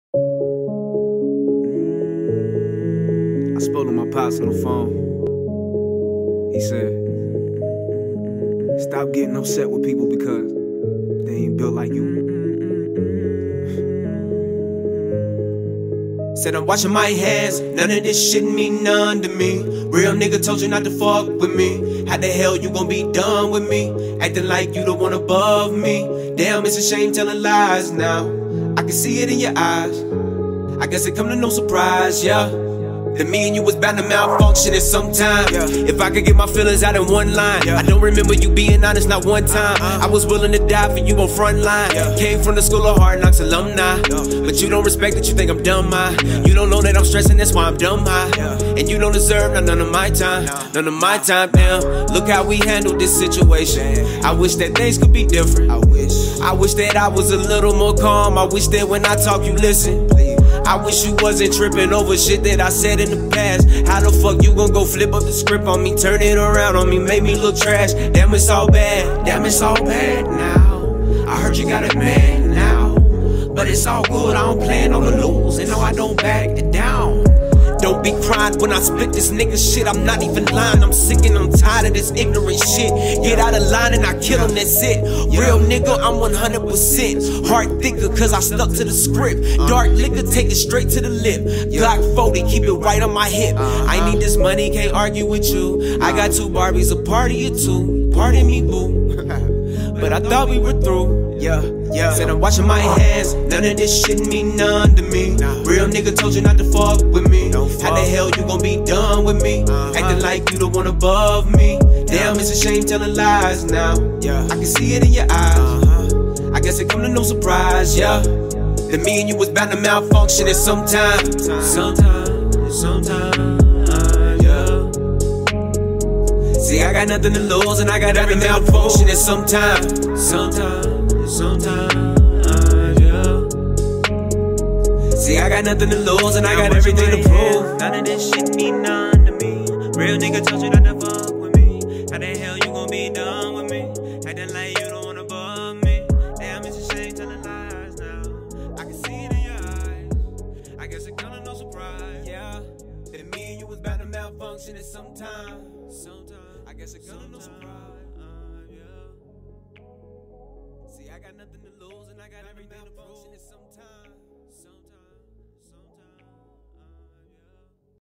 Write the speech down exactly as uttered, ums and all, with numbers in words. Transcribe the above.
Mm, I spoke to my pops on the phone. He said, stop getting upset with people because they ain't built like you. Said I'm washing my hands, none of this shit mean none to me. Real nigga told you not to fuck with me. How the hell you gon' be done with me? Acting like you the one above me. Damn, it's a shame telling lies now. I can see it in your eyes. I guess it come to no surprise, yeah. That me and you was bound to malfunction at some time. Yeah. If I could get my feelings out in one line, yeah. I don't remember you being honest not one time. uh-uh. I was willing to die for you on front line. yeah. Came from the school of hard knocks alumni. yeah. But you don't respect it, you think I'm dumb high. yeah. You don't know that I'm stressing, that's why I'm dumb high. yeah. And you don't deserve not none of my time. no. None of my time, damn. Look how we handled this situation. Damn. I wish that things could be different. I wish I wish that I was a little more calm. I wish that when I talk you listen. Please. I wish you wasn't tripping over shit that I said in the past. How the fuck you gon' go flip up the script on me, turn it around on me, make me look trash? Damn, it's all bad, damn, it's all bad now. I heard you got a man now, but it's all good, I don't plan on the lose, and no, I don't back it down. Don't be crying when I split this nigga shit, I'm not even lying. I'm sick and I'm tired of this ignorant shit. Get out of line and I kill him, that's it. Real nigga, I'm one hundred percent. Heart thicker cause I stuck to the script. Dark liquor, take it straight to the lip. Glock forty, keep it right on my hip. I need this money, can't argue with you. I got two Barbies, a party or two. Pardon me, boo. But I thought we were through. Yeah, yeah. Said I'm washing my hands, none of this shit mean none to me. Real nigga told you not to fuck with me. How the hell you gon' be done with me? uh-huh. Acting like you the one above me. Damn, it's a shame telling lies now. yeah. I can see it in your eyes. uh-huh. I guess it come to no surprise, yeah. That me and you was bound to malfunction at some time. Sometime, sometime, yeah. See, I got nothing to lose and I got every malfunction at some time. Sometime, sometime, yeah. See, I got nothing to lose and I got everything to prove. None of this shit mean none to me. Real nigga told you not to fuck with me. How the hell you gon' be done with me? Acting like you don't wanna above me. Damn, it's a shame telling lies now. I can see it in your eyes. I guess it come to no surprise, yeah. That me and you was bound to malfunction at some time. Sometime, I guess it come to no surprise, uh, yeah. See, I got nothing to lose and I got everything to function at some time.